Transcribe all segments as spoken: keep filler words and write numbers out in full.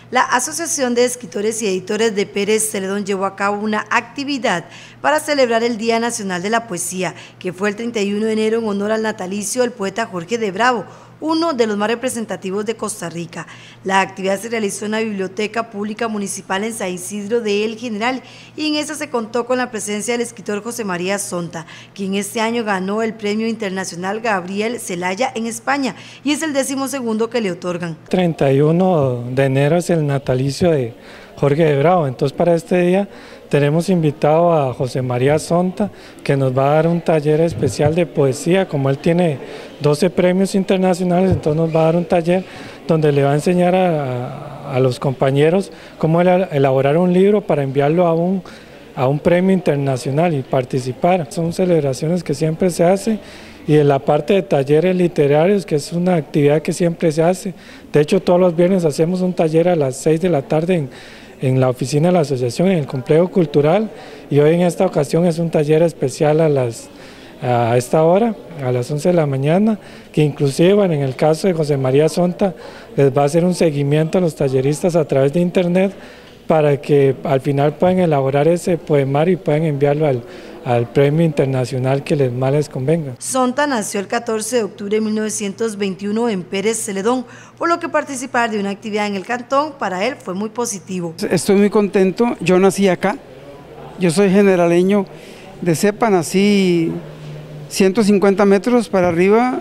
La Asociación de Escritores y Editores de Pérez Celedón llevó a cabo una actividad para celebrar el Día Nacional de la Poesía, que fue el treinta y uno de enero en honor al natalicio del poeta Jorge de Bravo, uno de los más representativos de Costa Rica. La actividad se realizó en la Biblioteca Pública Municipal en San Isidro de El General y en esta se contó con la presencia del escritor José María Zonta, quien este año ganó el Premio Internacional Gabriel Celaya en España y es el décimo segundo que le otorgan. treinta y uno de enero es el natalicio de Jorge de Bravo, entonces para este día tenemos invitado a José María Zonta, que nos va a dar un taller especial de poesía. Como él tiene doce premios internacionales, entonces nos va a dar un taller donde le va a enseñar a, a, a los compañeros cómo elaborar un libro para enviarlo a un, a un premio internacional y participar. Son celebraciones que siempre se hacen. Y en la parte de talleres literarios, que es una actividad que siempre se hace. De hecho, todos los viernes hacemos un taller a las seis de la tarde en, en la oficina de la asociación, en el complejo cultural, y hoy en esta ocasión es un taller especial a, las, a esta hora, a las once de la mañana, que inclusive, bueno, en el caso de José María Zonta, les va a hacer un seguimiento a los talleristas a través de internet, para que al final puedan elaborar ese poemario y puedan enviarlo al, al premio internacional que les más les convenga. Zonta nació el catorce de octubre de mil novecientos veintiuno en Pérez Celedón, por lo que participar de una actividad en el cantón para él fue muy positivo. Estoy muy contento, yo nací acá, yo soy generaleño de cepa, nací ciento cincuenta metros para arriba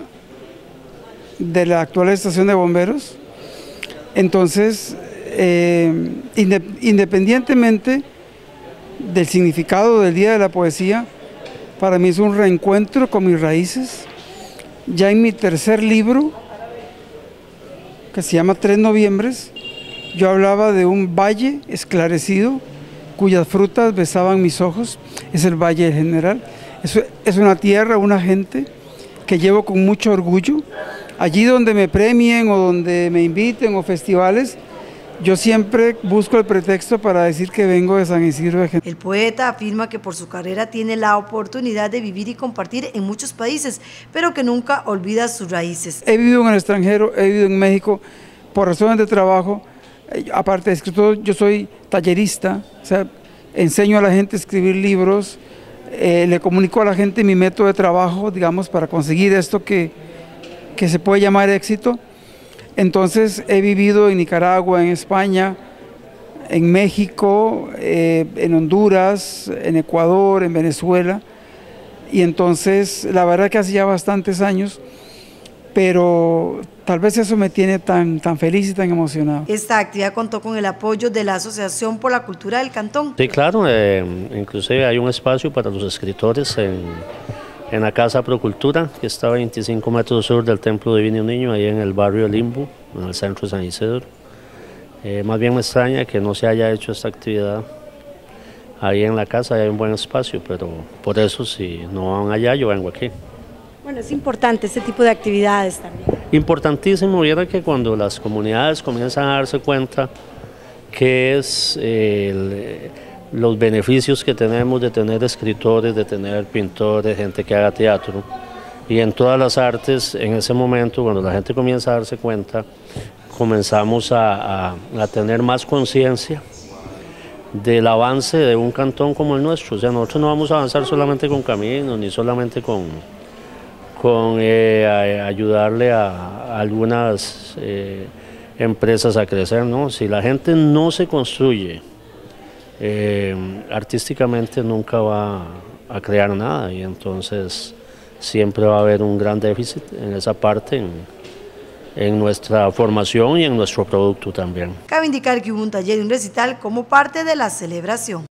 de la actual estación de bomberos, entonces Eh, independientemente del significado del Día de la Poesía, para mí es un reencuentro con mis raíces. Ya en mi tercer libro, que se llama Tres Noviembres, yo hablaba de un valle esclarecido cuyas frutas besaban mis ojos, es el Valle del General. Es, es una tierra, una gente que llevo con mucho orgullo. Allí donde me premien o donde me inviten o festivales, yo siempre busco el pretexto para decir que vengo de San Isidro de General. El poeta afirma que por su carrera tiene la oportunidad de vivir y compartir en muchos países, pero que nunca olvida sus raíces. He vivido en el extranjero, he vivido en México por razones de trabajo. Aparte de escritor, yo soy tallerista, o sea, enseño a la gente a escribir libros, eh, le comunico a la gente mi método de trabajo, digamos, para conseguir esto que, que se puede llamar éxito. Entonces he vivido en Nicaragua, en España, en México, eh, en Honduras, en Ecuador, en Venezuela, y entonces la verdad que hace ya bastantes años, pero tal vez eso me tiene tan, tan feliz y tan emocionado. Esta actividad contó con el apoyo de la Asociación por la Cultura del Cantón. Sí, claro, eh, inclusive hay un espacio para los escritores en... en la Casa Procultura, que está a veinticinco metros sur del Templo Divino Niño, ahí en el barrio Limbo, en el centro de San Isidro. Eh, más bien me extraña que no se haya hecho esta actividad ahí en la casa, hay un buen espacio, pero por eso si no van allá, yo vengo aquí. Bueno, es importante este tipo de actividades también. Importantísimo, viera que cuando las comunidades comienzan a darse cuenta que es eh, el, los beneficios que tenemos de tener escritores, de tener pintores, gente que haga teatro, y en todas las artes, en ese momento, cuando la gente comienza a darse cuenta, comenzamos a, a, a tener más conciencia del avance de un cantón como el nuestro. O sea, nosotros no vamos a avanzar solamente con caminos, ni solamente con, con eh, a, ayudarle a, a algunas eh, empresas a crecer, ¿no? Si la gente no se construye, Eh, artísticamente nunca va a crear nada y entonces siempre va a haber un gran déficit en esa parte, en, en nuestra formación y en nuestro producto también. Cabe indicar que hubo un taller y un recital como parte de la celebración.